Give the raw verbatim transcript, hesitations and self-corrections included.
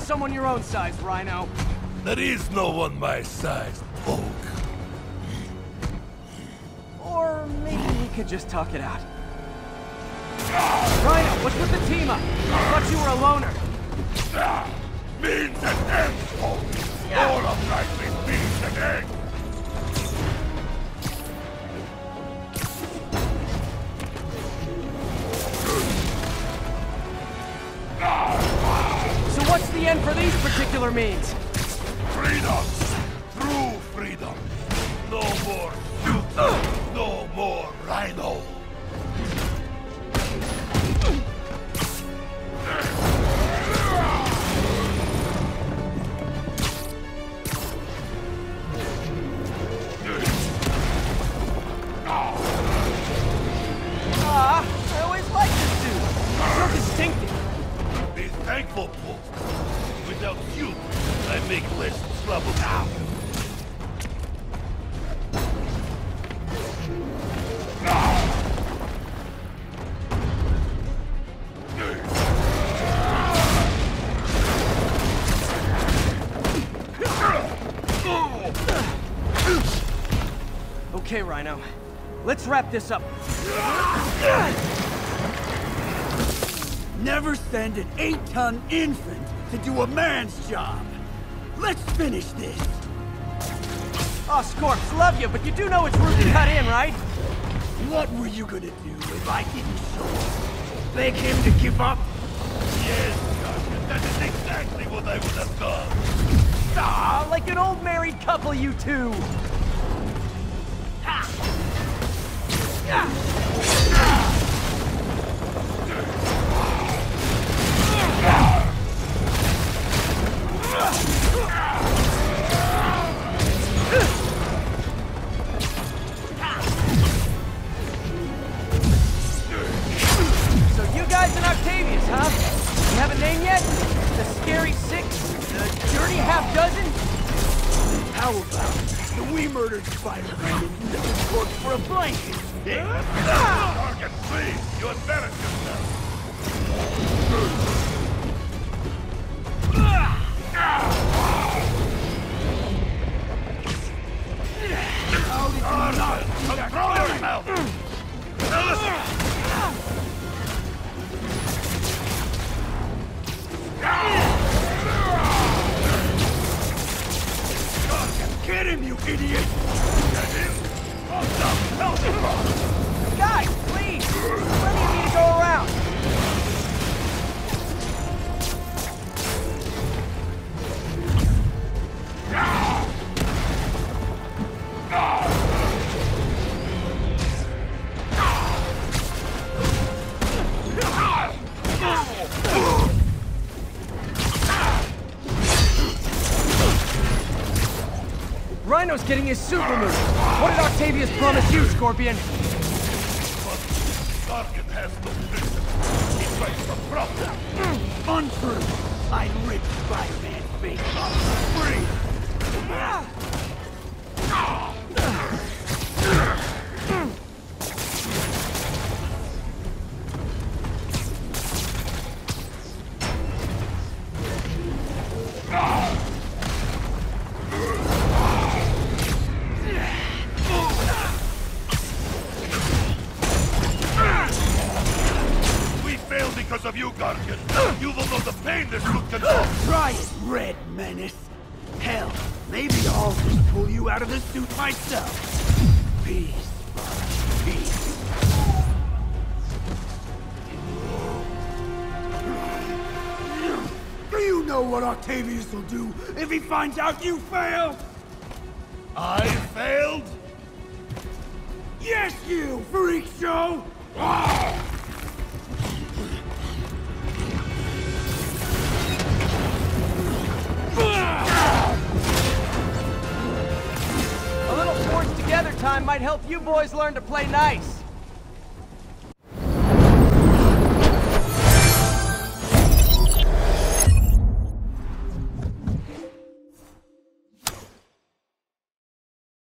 someone your own size, Rhino. There is no one my size, Hulk. Or maybe we could just talk it out. Rhino, what's with the team up? I thought you were a loner. Ah, means and ends, Hulk. All of life is means and ends. So what's the end for these particular means? Freedom! True freedom! No more Suit! No more Rhino! Ah, I always liked this dude. So distinctive. Be thankful, Paul. Without you, I make less trouble now. Okay, Rhino. Let's wrap this up. Never send an eight-ton infant to do a man's job. Let's finish this. Oh, Scorps, love you, but you do know it's rudely cut in, right? What were you gonna do if I didn't show up? Beg him to give up? Yes, Sergeant, that is exactly what I would have done. Ah, like an old married couple, you two. So you guys in Octavius, huh? You have a name yet? The Scary Six? The Dirty Half Dozen? How about the we murdered Spider-Man and used his corpse for a blanket? Target, please! You embarrass yourself! How did you not see that Control coming? yourself! Now listen! Get him, you idiot! Get him! Awesome! Help him! Guys, please! Plenty of me to go around. Rhino's getting his suit removed. What did Octavius promise you, Scorpion? Target has no vision. He tries to profit. Untrue! I ripped Spider-Man's face off free! We failed because of you, Guardian. You will know the pain this suit can cause. Try it, Red Menace! Hell, maybe I'll just pull you out of the suit myself. Peace, brother, peace. Do you know what Octavius will do if he finds out you failed? I failed? Yes, you, freak show! A little forged together time might help you boys learn to play nice.